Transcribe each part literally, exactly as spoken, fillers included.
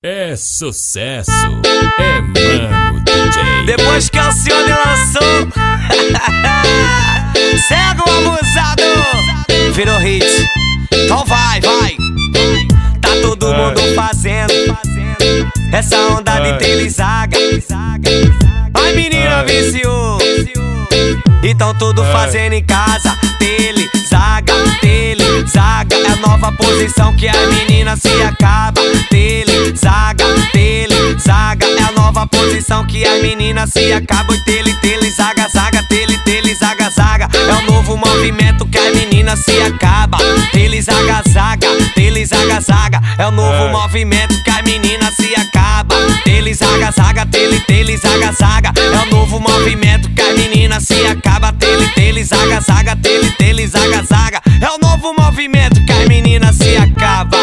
É sucesso, é Mano D J. Depois que Alcione lançou Cego Abusado virou hit. Então vai, vai. Tá todo Ai. mundo fazendo essa onda de telizaga. Ai, menina Ai. viciou. Então tudo Ai. fazendo em casa. Telizaga, telizaga. É a nova posição que a menina se acaba. Telizaga, telizaga. É a nova posição que a menina se acaba. E tele, telizaga, zaga, tele, telizaga, zaga. É o novo movimento que a menina se acaba. Telizaga, zaga, telizaga, zaga. É o novo Ai. movimento que a menina se acaba. Telizaga, zaga, tele, telizaga, zaga. É o novo movimento que a menina se acaba. Tele, telizaga, zaga, tele, telizaga, zaga. É o novo movimento que a menina se acaba.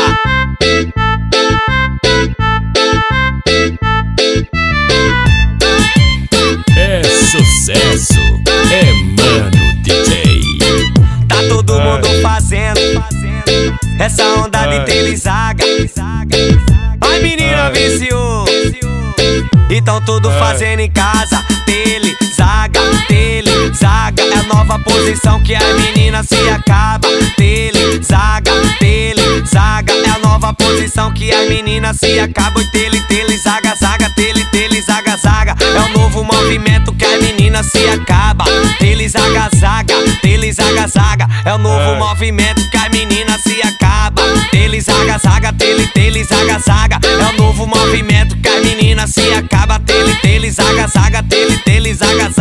É sucesso, é Mano D J. Tá todo Ai. mundo fazendo essa onda Ai. de telizaga. Ai, menina Ai. viciou. Então tudo Ai. fazendo em casa. Telizaga, telizaga. É a nova posição que a menina se acaba. Telizaga, telizaga. É a nova posição que a menina se acaba. E tele, telizaga, zaga, tele, telizaga, zaga. É o novo movimento que a menina se acaba. Telizaga, zaga, telizaga, zaga. É o novo Ai. movimento que a menina se acaba. Telizaga, zaga, tele, telizaga, zaga. É o novo movimento que a menina se acaba. Tele, telizaga, zaga, tele, telizaga, zaga.